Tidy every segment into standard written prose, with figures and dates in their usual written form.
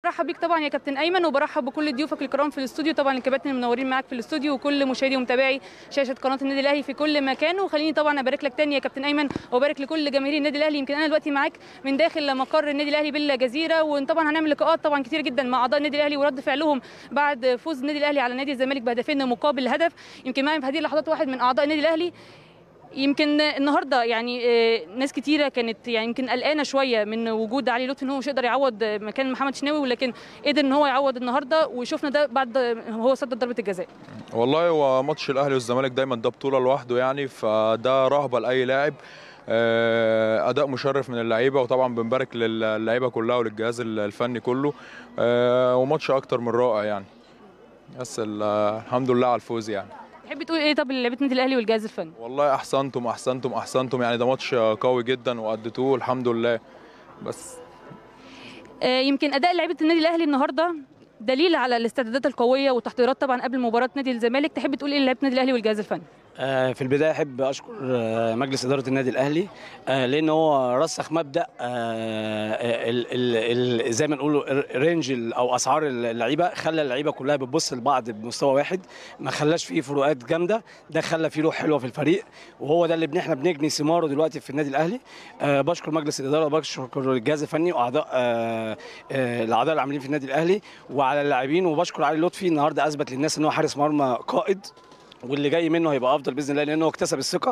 برحب بيك طبعا يا كابتن ايمن، وبرحب بكل ضيوفك الكرام في الاستوديو، طبعا الكباتن المنورين معاك في الاستوديو وكل مشاهدي ومتابعي شاشه قناه النادي الاهلي في كل مكان. وخليني طبعا ابارك لك تاني يا كابتن ايمن، وابارك لكل جماهير النادي الاهلي. يمكن انا دلوقتي معاك من داخل مقر النادي الاهلي بالجزيره، وطبعا هنعمل لقاءات طبعا كتير جدا مع اعضاء النادي الاهلي ورد فعلهم بعد فوز النادي الاهلي على نادي الزمالك بهدفين مقابل هدف. يمكن معايا في هذه اللحظات واحد من اعضاء النادي الاهلي. يمكن النهارده يعني ناس كتيره كانت يعني يمكن قلقانه شويه من وجود علي لطفي ان هو مش يقدر يعوض مكان محمد شناوي، ولكن قدر ان هو يعوض النهارده، وشفنا ده بعد هو سدد ضربه الجزاء. والله هو ماتش الاهلي والزمالك دايما ده بطوله لوحده يعني، فده رهبه لاي لاعب. اداء مشرف من اللعيبه، وطبعا بنبارك للعيبه كلها وللجهاز الفني كله، وماتش اكتر من رائع يعني. بس الحمد لله على الفوز يعني. تحب تقول ايه طب لعيبه النادي الاهلي والجهاز الفني؟ والله احسنتم احسنتم احسنتم يعني، ده ماتش قوي جدا واديتوه الحمد لله. بس يمكن اداء لعيبه النادي الاهلي النهارده دليل على الاستعدادات القويه والتحضيرات طبعا قبل مباراه نادي الزمالك. تحب تقول ايه لعيبه النادي الاهلي والجهاز الفني؟ في البدايه احب اشكر مجلس اداره النادي الاهلي، لان هو رسخ مبدا زي ما نقول رينج او اسعار اللعيبه، خلى اللعيبه كلها بتبص لبعض بمستوى واحد، ما خلاش فيه فروقات جامده، ده خلى فيه روح حلوه في الفريق، وهو ده اللي احنا بنجني ثماره دلوقتي في النادي الاهلي. بشكر مجلس الاداره وبشكر الجهاز الفني واعضاء الاعضاء العاملين في النادي الاهلي وعلى اللاعبين، وبشكر علي لطفي النهارده اثبت للناس ان هو حارس مرمى قائد، واللي جاي منه هيبقى افضل باذن الله لانه اكتسب الثقه.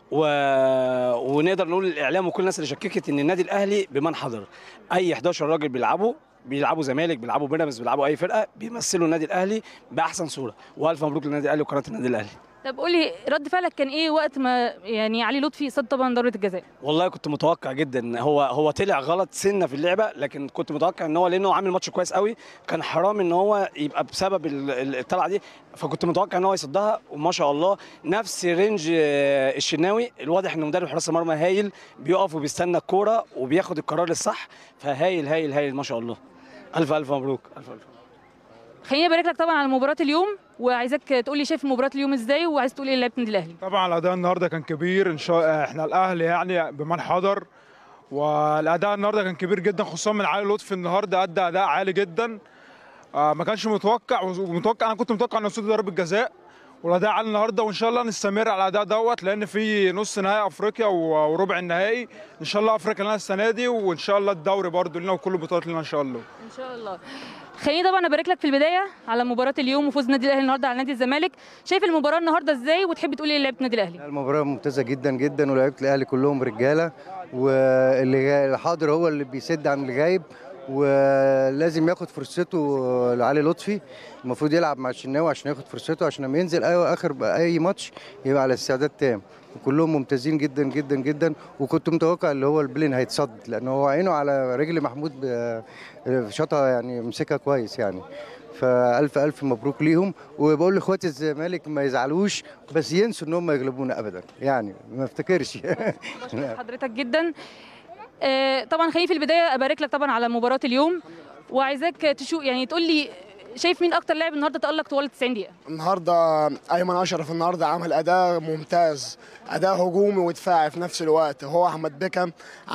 ونقدر نقول للاعلام وكل الناس اللي شككت ان النادي الاهلي بمن حضر، اي 11 راجل بيلعبوا زمالك، بيلعبوا بيراميدز، بيلعبوا اي فرقه، بيمثلوا النادي الاهلي باحسن صوره. والف مبروك للنادي الاهلي وقناه النادي الاهلي. طب قولي رد فعلك كان ايه وقت ما يعني علي لطفي صد طبعا ضربه الجزاء؟ والله كنت متوقع جدا، هو طلع غلط سنه في اللعبه، لكن كنت متوقع ان هو لانه عامل ماتش كويس قوي، كان حرام ان هو يبقى بسبب الطلعه دي، فكنت متوقع ان هو يصدها، وما شاء الله نفس رينج الشناوي. الواضح ان مدرب حراس المرمى هايل، بيقف وبيستنى الكوره وبياخد القرار الصح، فهايل هايل هايل ما شاء الله. الف الف مبروك. الف الف. خليني ابارك لك طبعا على مباراه اليوم، وعايزك تقول لي شايف مباراه اليوم ازاي، وعايز تقول ايه لعيبه النادي الاهلي؟ طبعا الاداء النهارده كان كبير، ان شاء احنا الاهلي يعني بمن حضر، والاداء النهارده كان كبير جدا، خصوصا من علي لطفي. النهارده ادى اداء عالي جدا، ما كانش متوقع، انا كنت متوقع انه يصد ضربه جزاء، والاداء عالي النهارده، وان شاء الله نستمر على الاداء دوت، لان في نص نهائي افريقيا وربع النهائي ان شاء الله. افريقيا لنا السنه دي، وان شاء الله الدوري برده لنا، وكل البطولات لنا ان شاء الله. ان شاء الله. خليني طبعا ابارك لك في البدايه على مباراه اليوم وفوز النادي الاهلي النهارده على نادي الزمالك. شايف المباراه النهارده ازاي، وتحب تقول ايه لعيبه النادي الاهلي؟ المباراه ممتازه جدا جدا، ولاعيبه الاهلي كلهم رجاله، واللي حاضر هو اللي بيسد عن اللي غايب، ولازم ياخد فرصته لعلي لطفي. المفروض يلعب مع الشناوي عشان ياخد فرصته، عشان لما ينزل اخر اي ماتش يبقى على استعداد تام. وكلهم ممتازين جدا جدا جدا، وكنت متوقع اللي هو البلين هيتصد، لان هو عينه على رجل محمود شاطها يعني، مسكها كويس يعني. فالف الف مبروك ليهم، وبقول لاخواتي الزمالك ما يزعلوش، بس ينسوا ان هم يغلبونا ابدا يعني، ما افتكرش. بشكر حضرتك جدا. طبعا خليني في البدايه ابارك لك طبعا على مباراه اليوم، وعايزاك تشوف يعني تقول لي شايف مين اكتر لاعب النهارده تالق طوال 90 دقيقه؟ النهارده ايمن اشرف النهارده عمل اداء ممتاز، اداء هجومي ودفاعي في نفس الوقت. هو احمد بيكم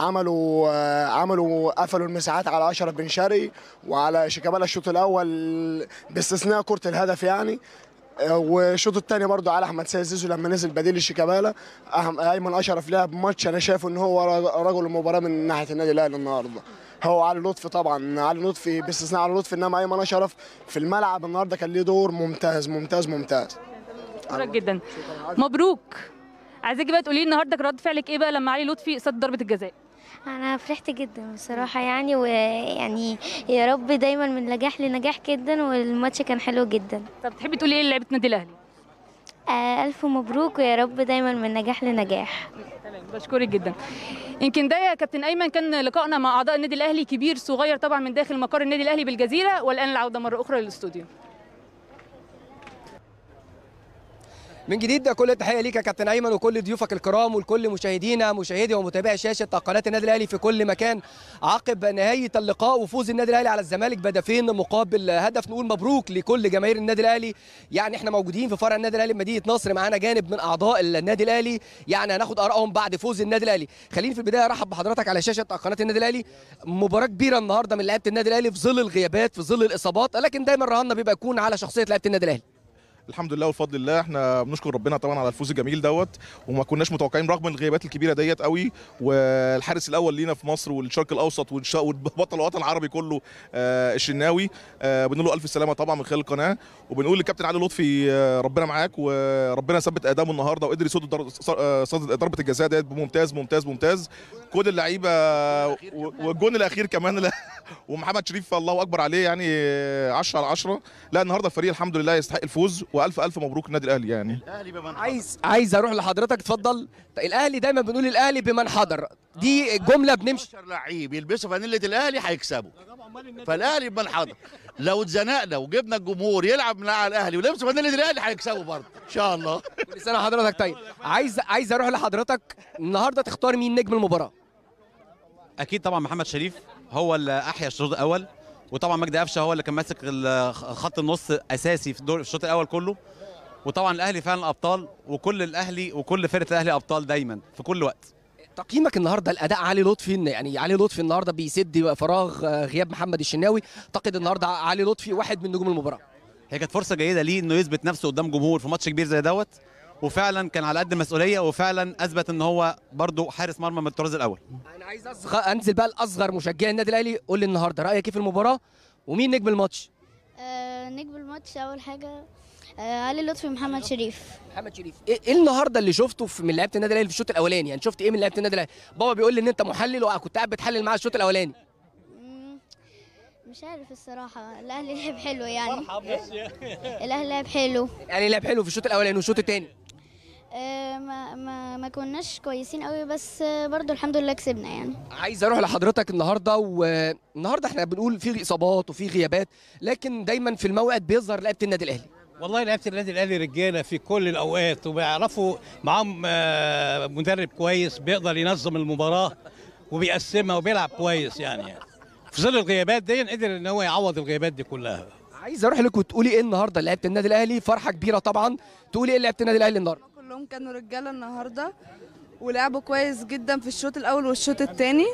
عملوا قفلوا المساحات على اشرف بن شرقي وعلى شيكابالا الشوط الاول باستثناء كره الهدف يعني، والشوط الثاني برضه على احمد سيد زيزو لما نزل بديل الشيكابالا. ايمن اشرف لعب ماتش انا شايفه ان هو رجل المباراه من ناحيه النادي الاهلي النهارده. هو علي لطفي طبعا، علي لطفي باستثناء علي لطفي، انما ايمن اشرف في الملعب النهارده كان ليه دور ممتاز ممتاز ممتاز. شكرا جدا. مبروك. عايزاكي بقى تقولي لي النهارده رد فعلك ايه بقى لما علي لطفي صد ضربه الجزاء؟ انا فرحت جدا بصراحه يعني، ويعني يا رب دايما من نجاح لنجاح جدا، والماتش كان حلو جدا. طب تحبي تقولي ايه لعيبه النادي الاهلي؟ الف مبروك، ويا رب دايما من نجاح لنجاح. تمام، بشكرك جدا. يمكن ده يا كابتن ايمن كان لقائنا مع اعضاء النادي الاهلي، كبير صغير طبعا من داخل مقر النادي الاهلي بالجزيره. والان العوده مره اخرى للاستوديو. من جديد كل التحيه ليك يا كابتن ايمن وكل ضيوفك الكرام وكل مشاهدينا مشاهدي ومتابعي شاشه قناه النادي الاهلي في كل مكان. عقب نهايه اللقاء وفوز النادي الاهلي على الزمالك بهدفين مقابل هدف، نقول مبروك لكل جماهير النادي الاهلي. يعني احنا موجودين في فرع النادي الاهلي بمدينه نصر، معانا جانب من اعضاء النادي الاهلي، يعني هناخد ارائهم بعد فوز النادي الاهلي. خليني في البدايه ارحب بحضرتك على شاشه قناه النادي الاهلي. مباراه كبيره النهارده من لعيبه النادي الاهلي في ظل الغيابات، في ظل الاصابات، لكن دايما رهاننا بيبقى يكون على شخصيه لعيبه النادي الاهلي. الحمد لله والفضل لله، احنا بنشكر ربنا طبعا على الفوز الجميل دوت، وما كناش متوقعين رغم الغيابات الكبيره ديت قوي. والحارس الاول لينا في مصر والشرق الاوسط وبطل الوطن العربي كله الشناوي، بنقول له الف سلامه طبعا من خلال القناه. وبنقول للكابتن علي لطفي ربنا معاك وربنا ثبت ادامه النهارده وقدر يصد ضربه الجزاء ديت بممتاز ممتاز ممتاز. كل اللعيبه والجون الاخير كمان ومحمد شريف الله اكبر عليه، يعني 10 على 10. لا النهارده الفريق الحمد لله يستحق الفوز، والف الف مبروك النادي الاهلي. يعني عايز اروح لحضرتك، اتفضل. الاهلي دايما بنقول الاهلي بمن حضر، دي جمله بنمشي. 10 لعيب يلبسوا فانيله الاهلي هيكسبوا، فالاهلي بمن حضر. لو اتزنقنا وجبنا الجمهور يلعب مع الاهلي ولبسوا فانيله الاهلي هيكسبوا برضه ان شاء الله. كل سنه حضرتك طيب. عايز اروح لحضرتك، النهارده تختار مين نجم المباراه؟ اكيد طبعا محمد شريف هو اللي احيا الشوط الاول، وطبعا مجدي قفشه هو اللي كان ماسك خط النص اساسي في الشوط الاول كله. وطبعا الاهلي فعلا ابطال، وكل الاهلي وكل فرقه الاهلي ابطال دايما في كل وقت. تقييمك النهارده الاداء علي لطفي، يعني علي لطفي النهارده بيسد فراغ غياب محمد الشناوي، اعتقد النهارده علي لطفي واحد من نجوم المباراه. هي كانت فرصه جيده ليه انه يثبت نفسه قدام جمهور في ماتش كبير زي دوت، وفعلا كان على قد المسؤوليه، وفعلا اثبت ان هو برده حارس مرمى من الطراز الاول. انا عايز انزل بقى لاصغر مشجعي النادي الاهلي، قول لي النهارده رايك ايه في المباراه ومين نجم الماتش؟ نجم الماتش اول حاجه علي لطفي ومحمد شريف. محمد شريف، ايه النهارده اللي شفته من لعيبه النادي الاهلي في الشوط الاولاني؟ يعني شفت ايه من لعيبه النادي الاهلي؟ بابا بيقول لي ان انت محلل وكنت قاعد بتحلل معاه الشوط الاولاني. مش عارف الصراحه، الاهلي لعب حلو يعني. الاهلي لعب حلو، يعني لعب حلو في الشوط الاولاني والشوط الثاني. ما كناش كويسين قوي، بس برضو الحمد لله كسبنا يعني. عايز اروح لحضرتك النهارده، والنهارده احنا بنقول في اصابات وفي غيابات، لكن دايما في الموعد بيظهر لعيبه النادي الاهلي. والله لعيبه النادي الاهلي رجاله في كل الاوقات، وبيعرفوا معاهم مدرب كويس بيقدر ينظم المباراه وبيقسمها وبيلعب كويس. يعني في ظل الغيابات دي قدر ان هو يعوض الغيابات دي كلها. عايز اروح لك وتقولي ايه النهارده لعيبه النادي الاهلي، فرحه كبيره طبعا، تقولي ايه لعيبه النادي الاهلي النهارده؟ كلهم كانوا رجاله النهارده ولعبوا كويس جدا في الشوط الاول والشوط الثاني.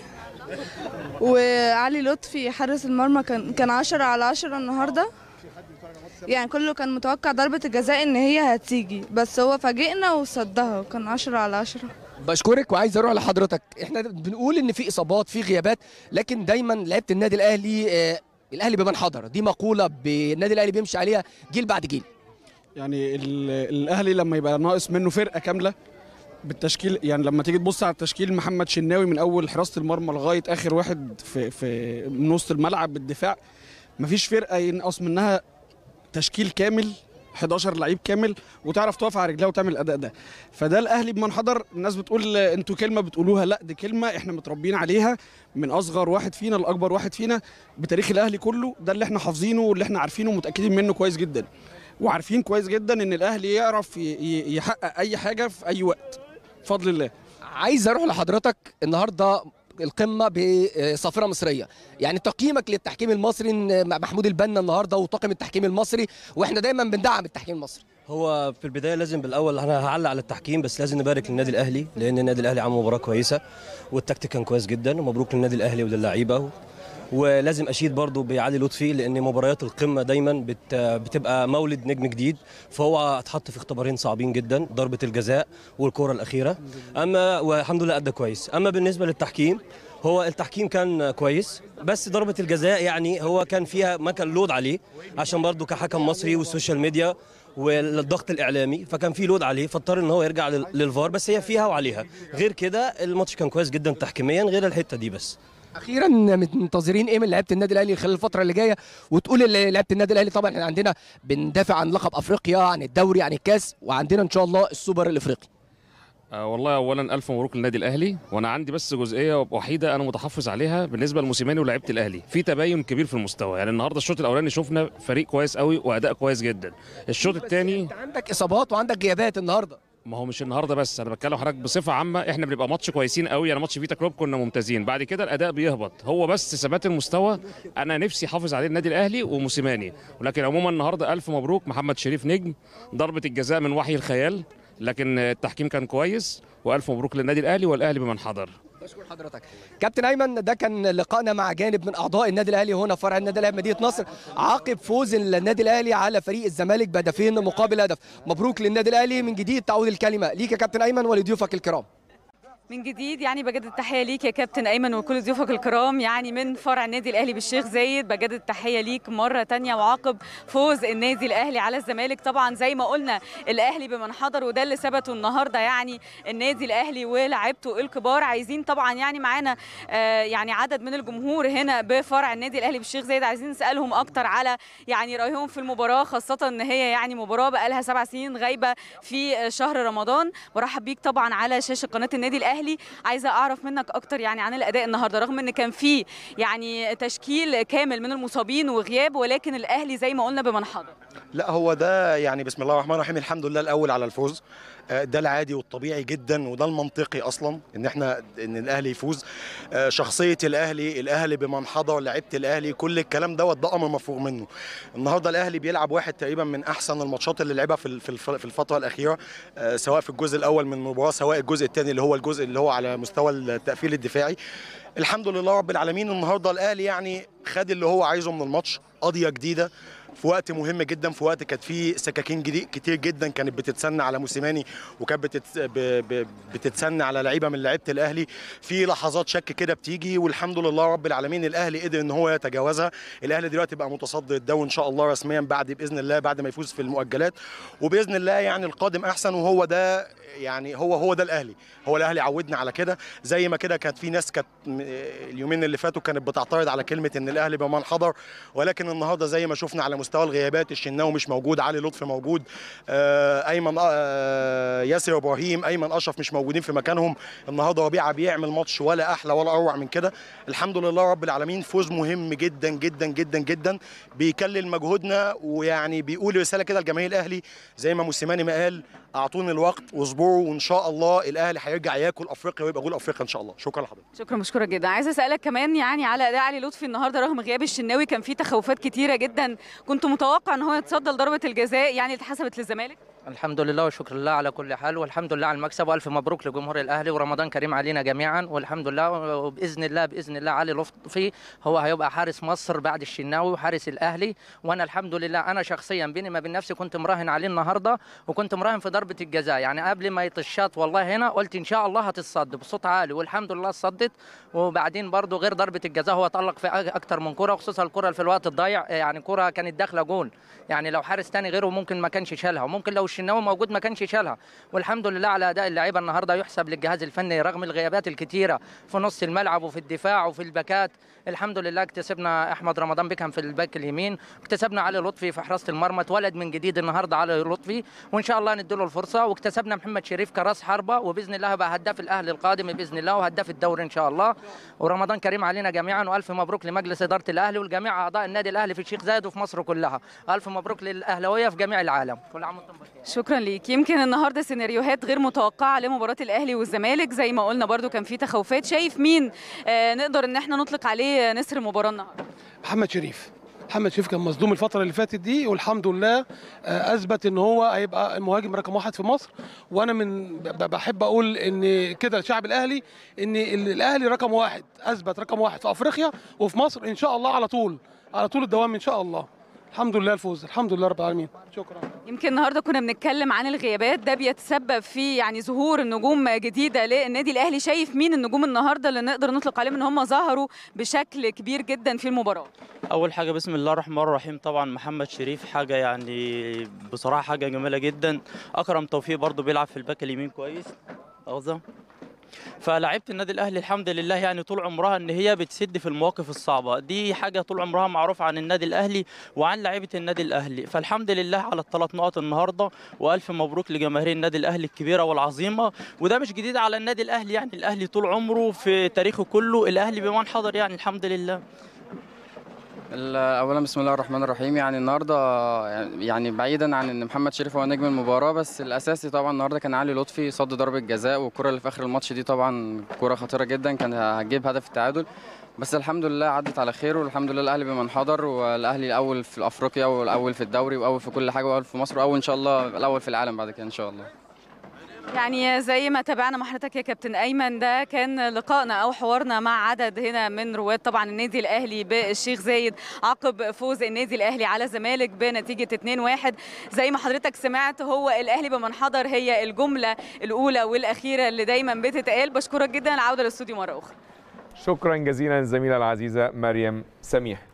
وعلي لطفي حارس المرمى كان 10 على 10 النهارده، يعني كله كان متوقع ضربه الجزاء ان هي هتيجي، بس هو فاجئنا وصدها وكان 10 على 10. بشكرك. وعايز اروح لحضرتك، احنا بنقول ان في اصابات في غيابات، لكن دايما لعيبه النادي الاهلي الاهلي بمن حضر، دي مقوله النادي الاهلي بيمشي عليها جيل بعد جيل. يعني الاهلي لما يبقى ناقص منه فرقه كامله بالتشكيل، يعني لما تيجي تبص على التشكيل، محمد شناوي من اول حراسه المرمى لغايه اخر واحد في من وسط الملعب بالدفاع، مفيش فرقه ينقص منها تشكيل كامل 11 لعيب كامل وتعرف تقف على رجلها وتعمل الاداء ده. فده الاهلي بمن حضر. الناس بتقول انتوا كلمه بتقولوها، لا دي كلمه احنا متربيين عليها من اصغر واحد فينا لاكبر واحد فينا بتاريخ الاهلي كله. ده اللي احنا حافظينه واللي احنا عارفينه ومتاكدين منه كويس جدا، وعارفين كويس جدا ان الاهلي يعرف يحقق اي حاجه في اي وقت بفضل الله. عايز اروح لحضرتك النهارده القمه بصافره مصريه، يعني تقييمك للتحكيم المصري مع محمود البنا النهارده وطاقم التحكيم المصري، واحنا دايما بندعم التحكيم المصري. هو في البدايه لازم بالاول انا هعلق على التحكيم، بس لازم نبارك للنادي الاهلي لان النادي الاهلي عمل مباراه كويسه والتكتيك كان كويس جدا، ومبروك للنادي الاهلي وللاعيبه. ولازم اشيد برضو بعلي لطفي لان مباريات القمه دايما بتبقى مولد نجم جديد، فهو اتحط في اختبارين صعبين جدا، ضربه الجزاء والكره الاخيره، اما والحمد لله ادى كويس. اما بالنسبه للتحكيم، هو التحكيم كان كويس، بس ضربه الجزاء يعني هو كان فيها ما كان لود عليه عشان برضو كحكم مصري والسوشيال ميديا والضغط الاعلامي، فكان في لود عليه فاضطر ان هو يرجع للفار، بس هي فيها وعليها. غير كده الماتش كان كويس جدا تحكيميا غير الحته دي بس. اخيرا منتظرين ايه من لعيبه النادي الاهلي خلال الفتره اللي جايه؟ وتقول لعيبه النادي الاهلي طبعا احنا عندنا بندافع عن لقب افريقيا، عن الدوري، عن الكاس، وعندنا ان شاء الله السوبر الافريقي. والله اولا الف مبروك للنادي الاهلي، وانا عندي بس جزئيه وحيده انا متحفظ عليها بالنسبه لموسيماني ولاعيبه الاهلي، في تباين كبير في المستوى. يعني النهارده الشوط الاولاني شفنا فريق كويس قوي واداء كويس جدا. الشوط الثاني انت عندك اصابات وعندك غيابات النهارده. ما هو مش النهارده بس، انا بتكلم حضرتك بصفه عامه. احنا بنبقى ماتش كويسين قوي، يعني ماتش فيتا كلوب كنا ممتازين، بعد كده الاداء بيهبط. هو بس ثبات المستوى انا نفسي احافظ عليه النادي الاهلي وموسيماني. ولكن عموما النهارده الف مبروك، محمد شريف نجم، ضربه الجزاء من وحي الخيال، لكن التحكيم كان كويس، والف مبروك للنادي الاهلي والاهلي بمن حضر. بشكر حضرتك كابتن ايمن. ده كان لقائنا مع جانب من اعضاء النادي الاهلي هنا فرع النادي الاهلي مدينه نصر عقب فوز النادي الاهلي على فريق الزمالك بهدفين مقابل هدف. مبروك للنادي الاهلي. من جديد تعود الكلمه ليك يا كابتن ايمن ولضيوفك الكرام. من جديد يعني بجدد التحيه ليك يا كابتن ايمن وكل ضيوفك الكرام، يعني من فرع النادي الاهلي بالشيخ زايد بجدد التحيه ليك مره ثانيه. وعقب فوز النادي الاهلي على الزمالك، طبعا زي ما قلنا الاهلي بمن حضر، وده اللي ثبته النهارده. يعني النادي الاهلي ولاعيبته الكبار عايزين طبعا، يعني معانا يعني عدد من الجمهور هنا بفرع النادي الاهلي بالشيخ زايد، عايزين نسالهم اكتر على يعني رايهم في المباراه، خاصه ان هي يعني مباراه بقى لها 7 سنين غايبه في شهر رمضان. برحب بيك طبعا على شاشه قناه النادي الاهلي. عايزه اعرف منك اكتر يعني عن الاداء النهارده، رغم ان كان في يعني تشكيل كامل من المصابين وغياب، ولكن الاهلي زي ما قلنا بمن حضر. لا هو ده يعني بسم الله الرحمن الرحيم، الحمد لله الاول على الفوز. ده العادي والطبيعي جدا، وده المنطقي اصلا ان الاهلي يفوز. شخصيه الاهلي بمن حضر، لعيبه الاهلي، كل الكلام دوت ده امر مفروغ منه. النهارده الاهلي بيلعب واحد تقريبا من احسن الماتشات اللي لعبها في الفتره الاخيره، سواء في الجزء الاول من المباراه سواء الجزء الثاني اللي هو الجزء اللي هو على مستوى التقفيل الدفاعي. الحمد لله رب العالمين. النهارده الاهلي يعني خد اللي هو عايزه من الماتش، قضيه جديده في وقت مهم جدا، في وقت كانت فيه سكاكين كتير جدا كانت بتتسنى على موسيماني، وكانت بتتسنى على لعيبه من لعيبه الاهلي. في لحظات شك كده بتيجي، والحمد لله رب العالمين الاهلي قدر ان هو يتجاوزها. الاهلي دلوقتي بقى متصدر الدوري ان شاء الله رسميا باذن الله بعد ما يفوز في المؤجلات، وباذن الله يعني القادم احسن. وهو ده يعني هو ده الاهلي، هو الاهلي عودنا على كده. زي ما كده كانت في ناس كانت اليومين اللي فاتوا كانت بتعترض على كلمه ان الاهلي بمن حضر، ولكن النهارده زي ما شفنا على مستوى الغيابات، الشناوي مش موجود، علي لطفي موجود، ايمن ياسر ابراهيم، ايمن اشرف مش موجودين في مكانهم. النهارده ربيعه بيعمل ماتش ولا احلى ولا اروع من كده. الحمد لله رب العالمين، فوز مهم جدا جدا جدا جدا، بيكلل مجهودنا، ويعني بيقول رساله كده لجماهير الاهلي زي ما موسيماني ما قال، اعطوني الوقت واصبروا، وان شاء الله الاهلي هيرجع ياكل افريقيا ويبقى جول افريقيا ان شاء الله. شكرا لحضرتك. شكرا، مشكوره جدا. عايزه اسالك كمان يعني على اداء علي لطفي النهارده، رغم غياب الشناوي كان في تخوفات كتيره جدا، كنت متوقع ان هو يتصدى لضربه الجزاء يعني اللي اتحسبت للزمالك؟ الحمد لله وشكر الله على كل حال، والحمد لله على المكسب، والف مبروك لجمهور الاهلي، ورمضان كريم علينا جميعا، والحمد لله. وباذن الله علي لطفي هو هيبقى حارس مصر بعد الشناوي وحارس الاهلي. وانا الحمد لله انا شخصيا بيني ما بين نفسي كنت مراهن عليه النهارده، وكنت مراهن في ضربه الجزاء، يعني قبل ما يطشات والله هنا قلت ان شاء الله هتتصد بصوت عالي، والحمد لله صدت. وبعدين برضو غير ضربه الجزاء هو تالق في اكتر من كره، وخصوصا الكره في الوقت الضايع، يعني كره كانت داخله جول، يعني لو حارس تاني غيره ممكن ما كانش شالها، وممكن لو الشناوي موجود ما كانش شالها. والحمد لله على اداء اللعيبه النهارده، يحسب للجهاز الفني رغم الغيابات الكتيره في نص الملعب وفي الدفاع وفي الباكات. الحمد لله اكتسبنا احمد رمضان بيكهام في الباك اليمين، واكتسبنا علي لطفي في حراسه المرمى، اتولد من جديد النهارده علي لطفي، وان شاء الله نديله الفرصه. واكتسبنا محمد شريف كراس حربه، وباذن الله هيبقى هداف الاهلي القادم باذن الله، وهداف الدوري ان شاء الله. ورمضان كريم علينا جميعا، والف مبروك لمجلس اداره الاهلي ولجميع اعضاء النادي الاهلي في الشيخ زايد وفي مصر كلها. الف مبروك للاهلاويه في جميع العالم، كل عام وانتم بخير. شكرا ليك. يمكن النهارده سيناريوهات غير متوقعه لمباراه الاهلي والزمالك، زي ما قلنا برضو كان في تخوفات، شايف مين نقدر ان احنا نطلق عليه نسر المباراه النهارده؟ محمد شريف كان مصدوم الفترة اللي فاتت دي، والحمد لله أثبت إن هو هيبقى المهاجم رقم 1 في مصر. وأنا بحب أقول إن كده الشعب الأهلي إن الأهلي رقم 1، أثبت رقم 1 في أفريقيا وفي مصر إن شاء الله على طول الدوام إن شاء الله. الحمد لله الفوز، الحمد لله رب العالمين. شكرا. يمكن النهارده كنا بنتكلم عن الغيابات، ده بيتسبب في يعني ظهور نجوم جديده للنادي الاهلي، شايف مين النجوم النهارده اللي نقدر نطلق عليهم ان هم ظهروا بشكل كبير جدا في المباراه؟ اول حاجه بسم الله الرحمن الرحيم، طبعا محمد شريف حاجه يعني بصراحه حاجه جميله جدا. اكرم توفيق برضو بيلعب في الباك اليمين كويس. فلاعيبه النادي الاهلي الحمد لله يعني طول عمرها ان هي بتسد في المواقف الصعبه دي، حاجه طول عمرها معروفه عن النادي الاهلي وعن لاعيبه النادي الاهلي. فالحمد لله على ال3 نقط النهارده، والف مبروك لجماهير النادي الاهلي الكبيره والعظيمه. وده مش جديد على النادي الاهلي، يعني الاهلي طول عمره في تاريخه كله الاهلي بمن حضر يعني الحمد لله. اولا بسم الله الرحمن الرحيم. يعني النهارده يعني بعيدا عن ان محمد شريف هو نجم المباراه، بس الاساسي طبعا النهارده كان علي لطفي صد ضربه جزاء، والكره اللي في اخر الماتش دي طبعا كره خطيره جدا كان هتجيب هدف التعادل، بس الحمد لله عدت على خير، والحمد لله الاهلي بمن حضر، والاهلي الاول في افريقيا والاول في الدوري واول في كل حاجه واول في مصر واول ان شاء الله الاول في العالم بعد كده ان شاء الله. يعني زي ما تابعنا مع حضرتك يا كابتن ايمن، ده كان لقائنا او حوارنا مع عدد هنا من رواد طبعا النادي الاهلي بالشيخ زايد عقب فوز النادي الاهلي على الزمالك بنتيجه 2-1. زي ما حضرتك سمعت هو الاهلي بمن حضر هي الجمله الاولى والاخيره اللي دايما بتتقال. بشكرك جدا، العوده للاستوديو مره اخرى. شكرا جزيلا الزميله العزيزه مريم سميح.